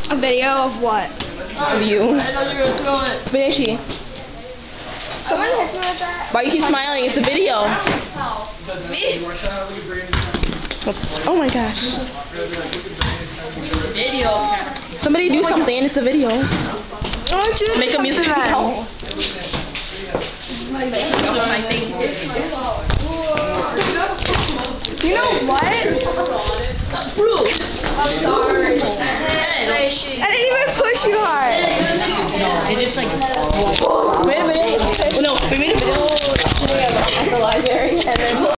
A video of what? Of you. I know you're gonna throw it. Vanishi. Someone hit me with that. Why are you keep smiling? It's a video. Me? Oh my gosh. Video. Somebody do something. It's a video. Make a music video. You know what? Bruce. I'm sorry. I didn't even push you hard. It just like. Wait a minute. No, we made a video at the library and then.